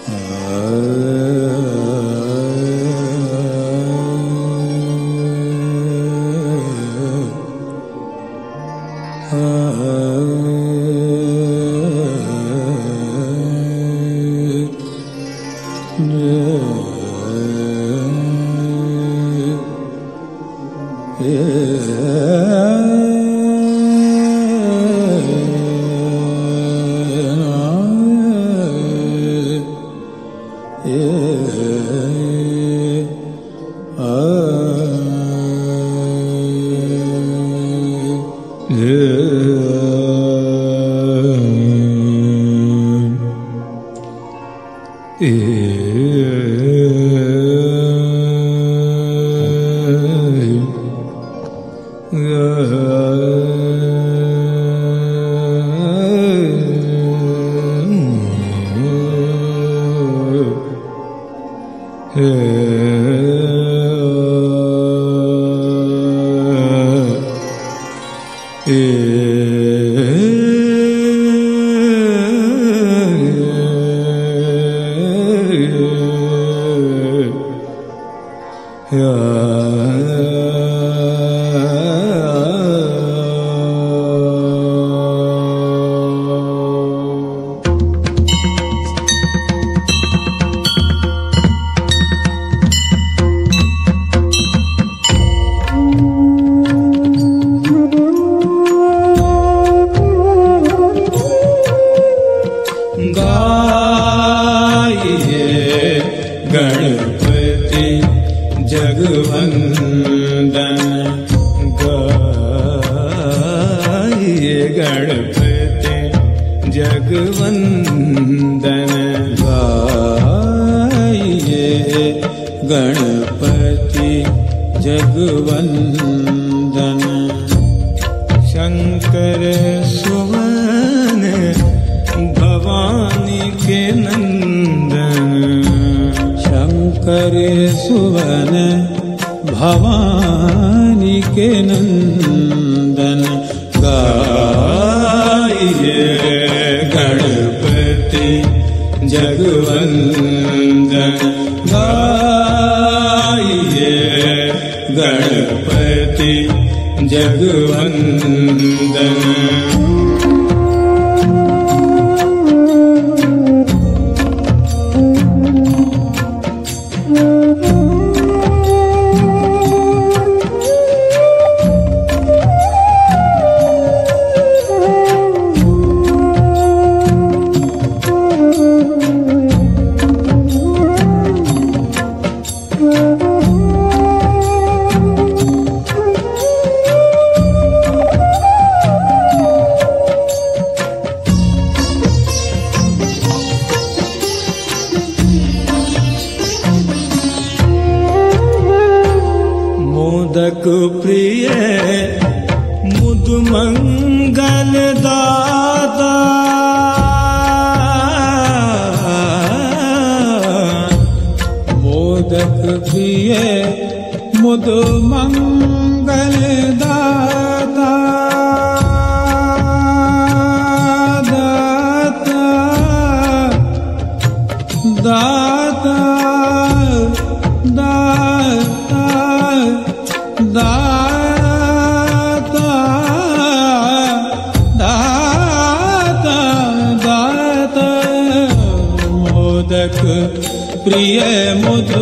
प्रिय मधु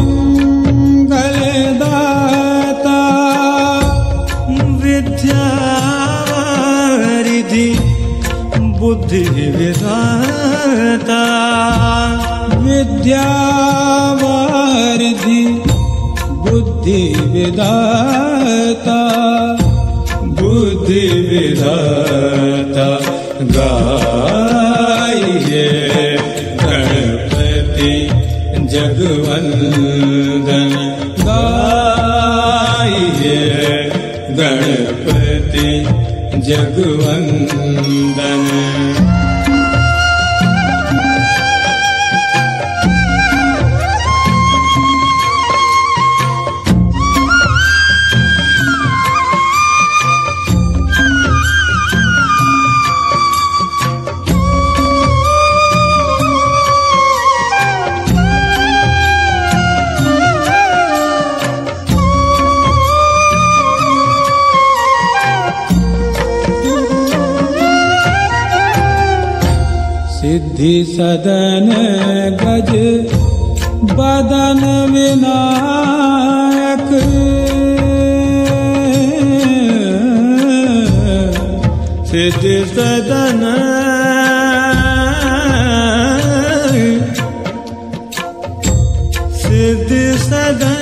मंगल दाता विद्यावारिधि बुद्धि विधाता विद्यावारिधि बुद्धि विधाता बुद्धि विधाता गाइए गणपति जगवंदन गाइए गणपति जगवंदन। सिद्धि सदन गज बदन विनायक सिद्धि सदन सिद्धि सदन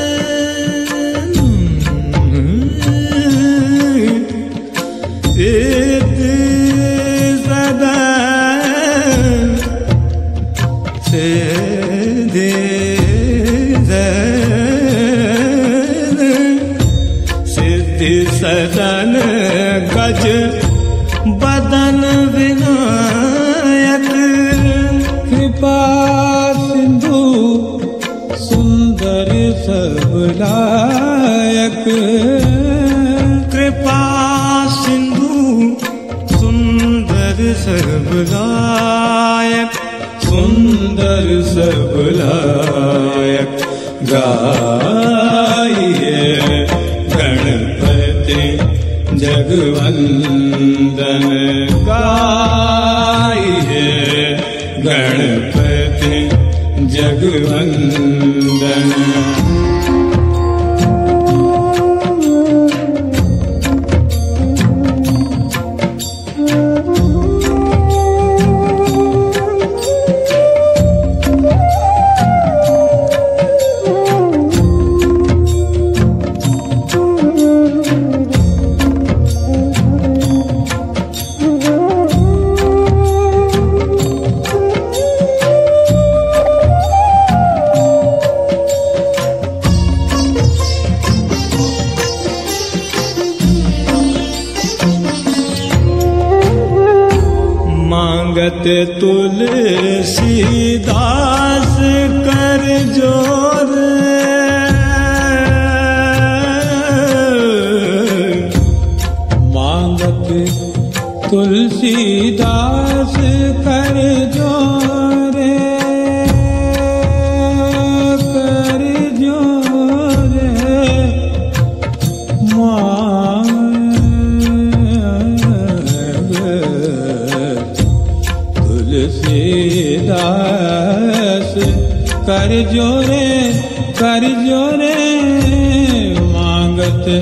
सिद्धि सदन गज बदन विनायक कृपा सिंधु सुंदर सबलायक कृपा सिंधु सुंदर सबलायक सुंदर सबलायक गाइए गणपति जगवंदन गाइए गणपति जगवंदन मांगत तुलसीदास कर जोर मांगत तुलसीदास कर जोरे कर जोरे तुलसीदास कर जोरे मांगत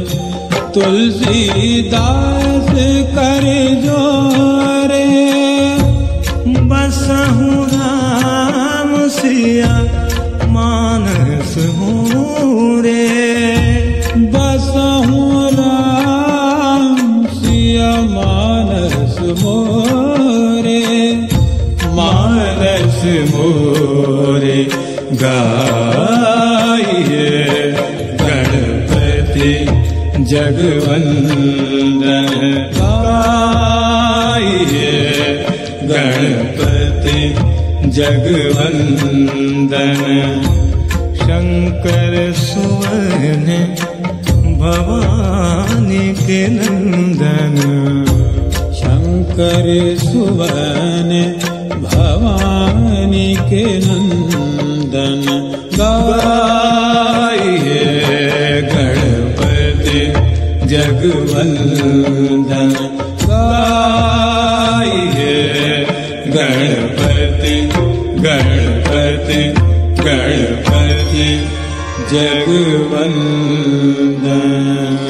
तुलसीदास कर जोरे बसहु राम सिया मानस मोरे बसहु राम सिया मानस मोरे मानस मोरे गाइए गणपति जगवंदन गाइए गणपति जगवंदन शंकर सुवन भवानी के नंदन शंकर सुवन भवानी के नंदन गाइए गणपति जगवंदन गाइए गणपति गणपति गणपति जगवंदन।